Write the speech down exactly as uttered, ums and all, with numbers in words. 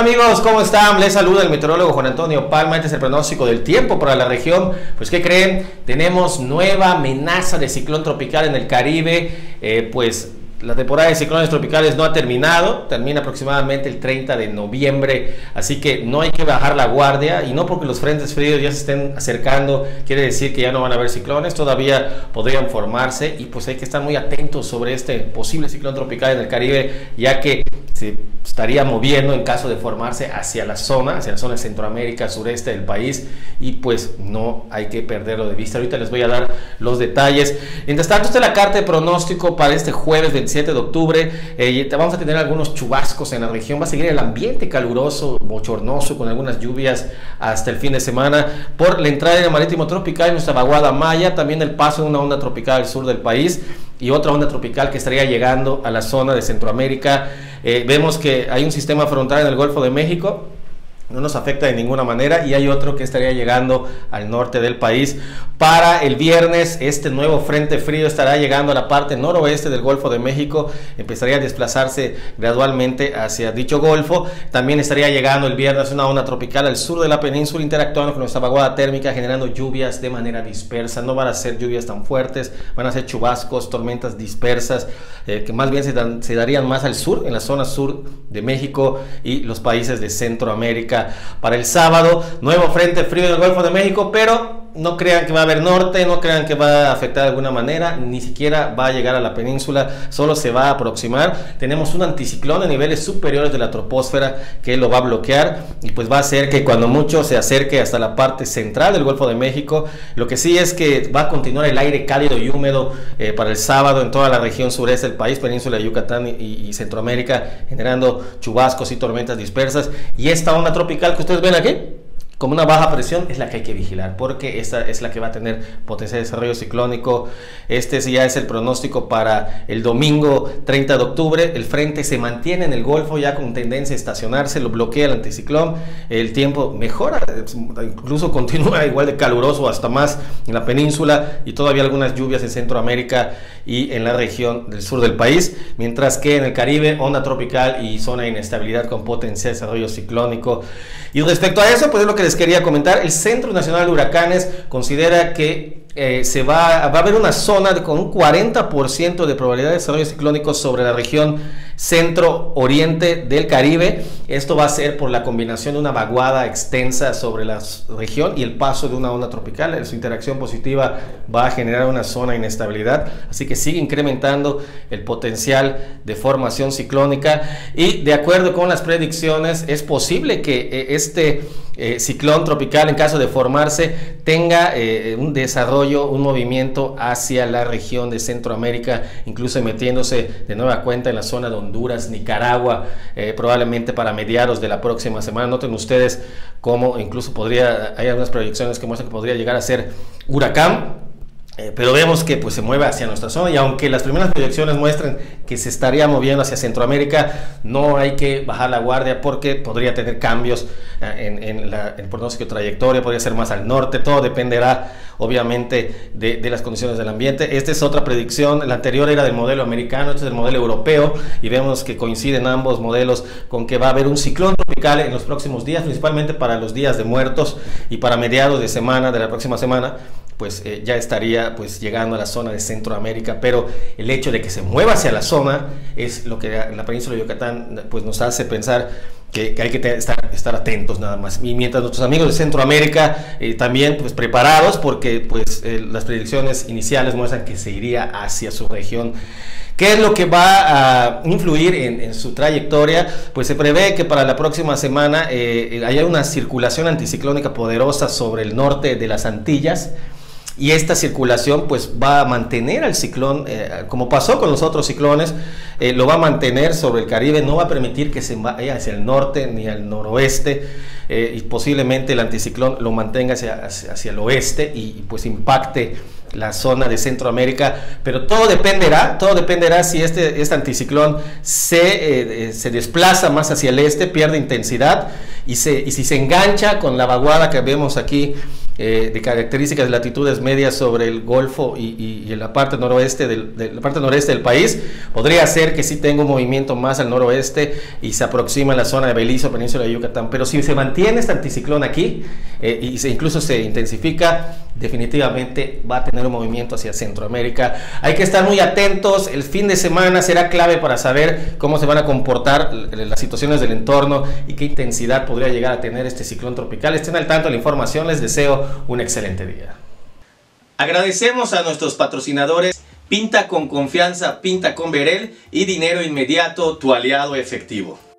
Hola amigos, ¿cómo están? Les saluda el meteorólogo Juan Antonio Palma. Este es el pronóstico del tiempo para la región. Pues ¿qué creen? Tenemos nueva amenaza de ciclón tropical en el Caribe. Eh, pues la temporada de ciclones tropicales no ha terminado, termina aproximadamente el treinta de noviembre, así que no hay que bajar la guardia, y no porque los frentes fríos ya se estén acercando quiere decir que ya no van a haber ciclones, todavía podrían formarse, y pues hay que estar muy atentos sobre este posible ciclón tropical en el Caribe, ya que se estaría moviendo en caso de formarse hacia la zona, hacia la zona de Centroamérica, sureste del país, y pues no hay que perderlo de vista. Ahorita les voy a dar los detalles. Mientras tanto, esta es la carta de pronóstico para este jueves veintisiete de octubre. Eh, vamos a tener algunos chubascos en la región, va a seguir el ambiente caluroso, bochornoso, con algunas lluvias hasta el fin de semana, por la entrada del marítimo tropical en nuestra vaguada Maya, también el paso de una onda tropical al sur del país, y otra onda tropical que estaría llegando a la zona de Centroamérica. Eh, vemos que hay un sistema frontal en el Golfo de México, no nos afecta de ninguna manera, y hay otro que estaría llegando al norte del país. Para el viernes, este nuevo frente frío estará llegando a la parte noroeste del Golfo de México, empezaría a desplazarse gradualmente hacia dicho golfo. También estaría llegando el viernes una onda tropical al sur de la península, interactuando con nuestra vaguada térmica, generando lluvias de manera dispersa. No van a ser lluvias tan fuertes, van a ser chubascos, tormentas dispersas, eh, que más bien se, dan, se darían más al sur, en la zona sur de México y los países de Centroamérica. Para el sábado, nuevo frente frío del Golfo de México, pero no crean que va a haber norte, no crean que va a afectar de alguna manera, ni siquiera va a llegar a la península, solo se va a aproximar. Tenemos un anticiclón a niveles superiores de la troposfera que lo va a bloquear, y pues va a hacer que cuando mucho se acerque hasta la parte central del Golfo de México. Lo que sí es que va a continuar el aire cálido y húmedo eh, para el sábado en toda la región sureste del país, península de Yucatán y, y Centroamérica, generando chubascos y tormentas dispersas. Y esta onda tropical que ustedes ven aquí, como una baja presión, es la que hay que vigilar, porque esta es la que va a tener potencial de desarrollo ciclónico. Este ya es el pronóstico para el domingo treinta de octubre. El frente se mantiene en el Golfo ya con tendencia a estacionarse, lo bloquea el anticiclón, el tiempo mejora, incluso continúa igual de caluroso, hasta más en la península, y todavía algunas lluvias en Centroamérica y en la región del sur del país, mientras que en el Caribe, onda tropical y zona de inestabilidad con potencial de desarrollo ciclónico. Y respecto a eso, pues es lo que les quería comentar. El Centro Nacional de Huracanes considera que eh, se va, va a haber una zona de, con un cuarenta por ciento de probabilidad de desarrollo ciclónico sobre la región centro-oriente del Caribe. Esto va a ser por la combinación de una vaguada extensa sobre la región y el paso de una onda tropical. Su interacción positiva va a generar una zona de inestabilidad, así que sigue incrementando el potencial de formación ciclónica, y de acuerdo con las predicciones es posible que eh, este eh, ciclón tropical, en caso de formarse, tenga eh, un desarrollo, un movimiento hacia la región de Centroamérica, incluso metiéndose de nueva cuenta en la zona de Honduras, Nicaragua, eh, probablemente para mediados de la próxima semana. Noten ustedes cómo incluso podría, hay algunas proyecciones que muestran que podría llegar a ser huracán. Eh, pero vemos que pues se mueve hacia nuestra zona, y aunque las primeras proyecciones muestran que se estaría moviendo hacia Centroamérica, no hay que bajar la guardia, porque podría tener cambios eh, en, en, la, en el pronóstico de trayectoria, podría ser más al norte. Todo dependerá obviamente de, de las condiciones del ambiente. Esta es otra predicción, la anterior era del modelo americano, este es el modelo europeo, y vemos que coinciden ambos modelos con que va a haber un ciclón tropical en los próximos días, principalmente para los días de muertos, y para mediados de semana, de la próxima semana, pues eh, ya estaría pues llegando a la zona de Centroamérica. Pero el hecho de que se mueva hacia la zona es lo que en la península de Yucatán pues nos hace pensar que, que hay que estar, estar atentos nada más. Y mientras nuestros amigos de Centroamérica eh, también pues preparados, porque pues eh, las predicciones iniciales muestran que se iría hacia su región. ¿Qué es lo que va a influir en, en su trayectoria? Pues se prevé que para la próxima semana eh, haya una circulación anticiclónica poderosa sobre el norte de las Antillas, y esta circulación pues va a mantener al ciclón, eh, como pasó con los otros ciclones, eh, lo va a mantener sobre el Caribe, no va a permitir que se vaya hacia el norte ni al noroeste, eh, y posiblemente el anticiclón lo mantenga hacia, hacia, hacia el oeste, y, y pues impacte la zona de Centroamérica. Pero todo dependerá, todo dependerá si este, este anticiclón se, eh, se desplaza más hacia el este, pierde intensidad, y, se, y si se engancha con la vaguada que vemos aquí eh, de características de latitudes medias sobre el Golfo y, y, y en la parte noroeste del, de la parte noreste del país, podría ser que sí tenga un movimiento más al noroeste y se aproxima a la zona de Belice, península de Yucatán. Pero si se mantiene este anticiclón aquí eh, y se, incluso se intensifica, definitivamente va a tener un movimiento hacia Centroamérica. Hay que estar muy atentos. El fin de semana será clave para saber cómo se van a comportar las situaciones del entorno y qué intensidad podría llegar a tener este ciclón tropical. Estén al tanto de la información. Les deseo un excelente día. Agradecemos a nuestros patrocinadores Pinta con Confianza, Pinta con Verel y Dinero Inmediato, tu aliado efectivo.